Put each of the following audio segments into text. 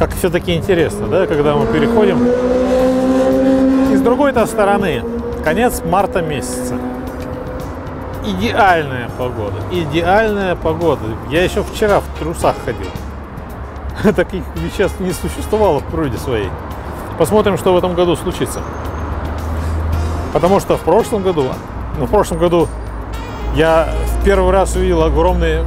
как все-таки интересно, да, когда мы переходим. И с другой-то стороны, конец марта месяца. Идеальная погода. Идеальная погода. Я еще вчера в трусах ходил. Таких веществ не существовало в природе своей. Посмотрим, что в этом году случится. Потому что в прошлом году я в первый раз увидел огромное,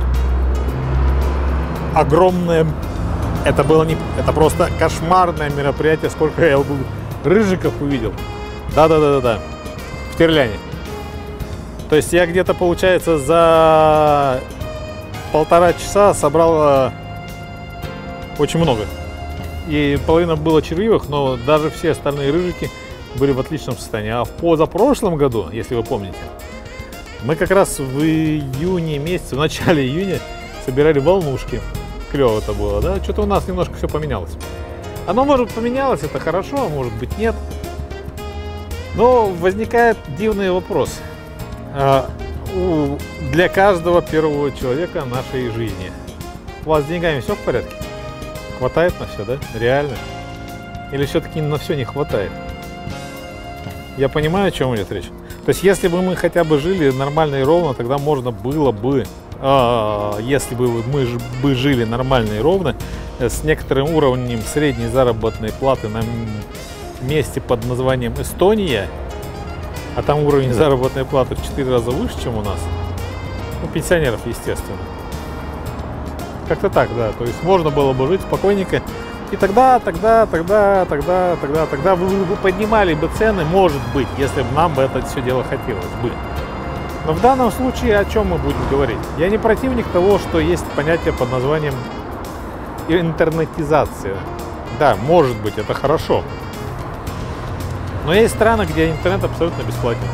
это просто кошмарное мероприятие, сколько я рыжиков увидел. Да, в Терляне. То есть я где-то, получается, за 1,5 часа собрал очень много. И половина было червивых, но даже все остальные рыжики были в отличном состоянии. А в позапрошлом году, если вы помните, мы как раз в июне месяце, в начале июня собирали волнушки. Клево это было, да? Что-то у нас немножко все поменялось. Оно, может, поменялось, это хорошо, а может быть, нет. Но возникает дивный вопрос. Для каждого первого человека нашей жизни. У вас с деньгами все в порядке? Хватает на все, да? Реально? Или все-таки на все не хватает? Я понимаю, о чем идет речь. То есть, если бы мы хотя бы жили нормально и ровно, тогда можно было бы, если бы мы жили нормально и ровно, с некоторым уровнем средней заработной платы на месте под названием Эстония, а там уровень заработной платы в 4 раза выше, чем у нас, ну, пенсионеров, естественно. Как-то так, да. То есть можно было бы жить спокойненько. И тогда вы поднимали бы цены, может быть, если бы нам бы это все дело хотелось бы. Но в данном случае о чем мы будем говорить? Я не противник того, что есть понятие под названием интернетизация. Да, может быть, это хорошо. Но есть страны, где интернет абсолютно бесплатен.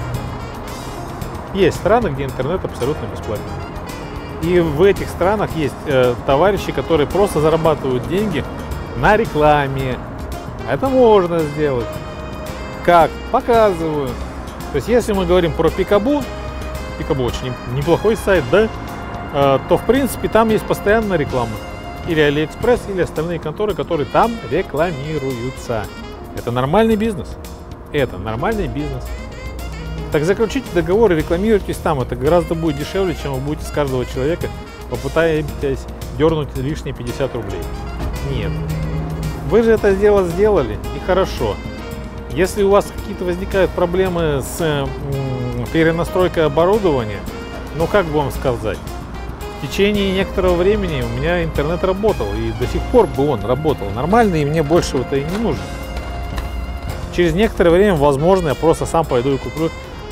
Есть страны, где интернет абсолютно бесплатен. И в этих странах есть товарищи, которые просто зарабатывают деньги на рекламе. Это можно сделать. Как? Показываю. То есть, если мы говорим про Пикабу, Пикабу очень неплохой сайт, да, то, в принципе, там есть постоянная реклама. Или Алиэкспресс, или остальные конторы, которые там рекламируются. Это нормальный бизнес. Это нормальный бизнес. Так заключите договор и рекламируйтесь там. Это гораздо будет дешевле, чем вы будете с каждого человека попытаетесь дернуть лишние 50 рублей. Нет. Вы же это дело сделали, и хорошо. Если у вас какие-то возникают проблемы с перенастройкой оборудования, ну как бы вам сказать, в течение некоторого времени у меня интернет работал, и до сих пор бы он работал нормально, и мне больше это и не нужно. Через некоторое время, возможно, я просто сам пойду и куплю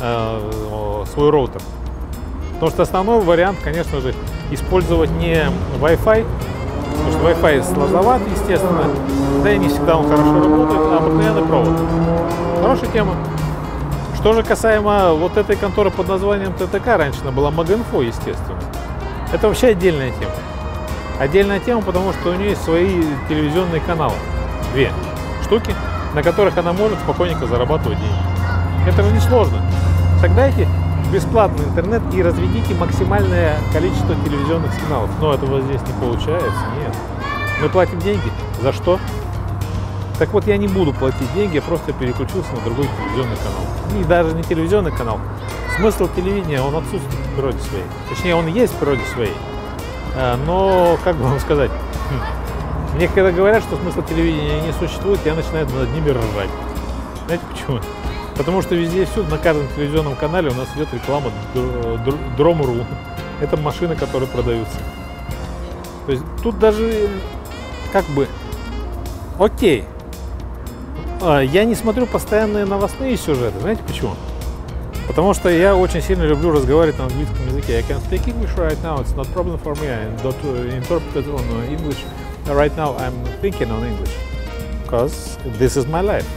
свой роутер. Потому что основной вариант, конечно же, использовать не Wi-Fi, потому что Wi-Fi сложноват, естественно, да и не всегда он хорошо работает, а обыкновенный провод. Хорошая тема. Что же касаемо вот этой конторы под названием ТТК, раньше она была Магинфо, естественно. Это вообще отдельная тема. Отдельная тема, потому что у нее есть свои телевизионные каналы. 2 штуки, на которых она может спокойненько зарабатывать деньги. Это же не сложно. Тогда дайте бесплатный интернет и разведите максимальное количество телевизионных сигналов. Но этого здесь не получается, нет. Мы платим деньги. За что? Так вот, я не буду платить деньги, я просто переключился на другой телевизионный канал. И даже не телевизионный канал. Смысл телевидения, он отсутствует в природе своей. Точнее, он есть в природе своей. Но, как бы вам сказать, мне когда говорят, что смысла телевидения не существует, я начинаю над ними ржать. Знаете почему? Потому что везде и всюду, на каждом телевизионном канале у нас идет реклама Дром.ру. Это машины, которые продаются. То есть тут даже как бы окей. Я не смотрю постоянные новостные сюжеты. Знаете почему? Потому что я очень сильно люблю разговаривать на английском языке. I can speak English right now. It's not problem for me. I don't interpret it on English. Right now I'm thinking on English. Because this is my life.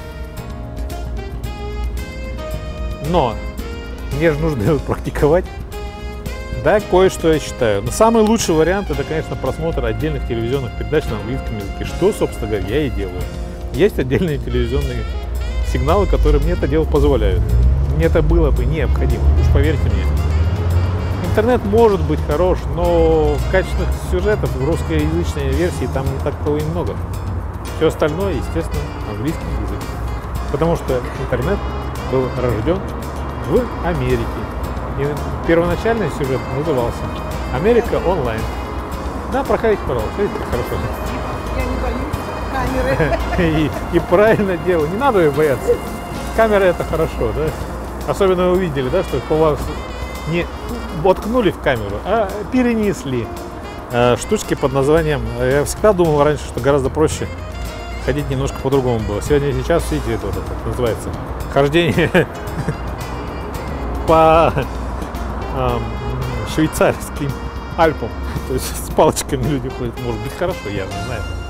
Но мне же нужно его практиковать. Да, кое-что я считаю. Но самый лучший вариант — это, конечно, просмотр отдельных телевизионных передач на английском языке. Что, собственно говоря, я и делаю. Есть отдельные телевизионные сигналы, которые мне это дело позволяют. Мне это было бы необходимо, уж поверьте мне. Интернет может быть хорош, но качественных сюжетов в русскоязычной версии там не так-то и много. Все остальное, естественно, английский язык. Потому что интернет был рожден в Америке. И первоначальный сюжет назывался «Америка онлайн». Да, проходите, пожалуйста, видите, как хорошо. Я не боюсь камеры. И правильно делаю. Не надо ее бояться. Камера — это хорошо, да? Особенно вы увидели, да, что у вас не воткнули в камеру, а перенесли. Штучки под названием... Я всегда думал раньше, что гораздо проще ходить немножко по-другому было. Сегодня и сейчас, видите, это вот так называется. Хождение по швейцарским Альпам. То есть с палочками люди ходят. Может быть, хорошо, я не знаю.